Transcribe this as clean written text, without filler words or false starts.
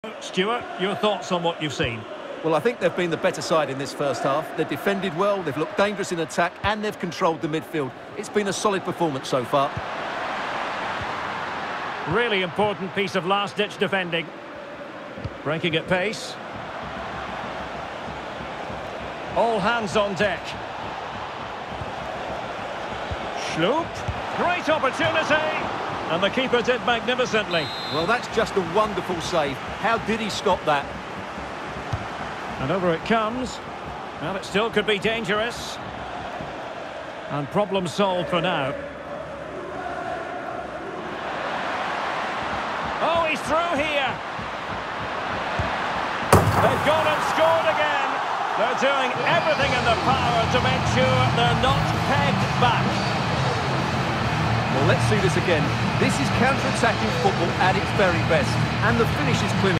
Stuart, your thoughts on what you've seen? Well, I think they've been the better side in this first half. They've defended well, they've looked dangerous in attack, and they've controlled the midfield. It's been a solid performance so far. Really important piece of last-ditch defending. Breaking at pace. All hands on deck. Schlupp. Great opportunity. And the keeper did magnificently. Well, that's just a wonderful save. How did he stop that? And over it comes. Well, it still could be dangerous. And problem solved for now. Oh, he's through here. They've gone and scored again. They're doing everything in their power to make sure they're not pegged back. Well, let's see this again. This is counter-attacking football at its very best. And the finish is clinical.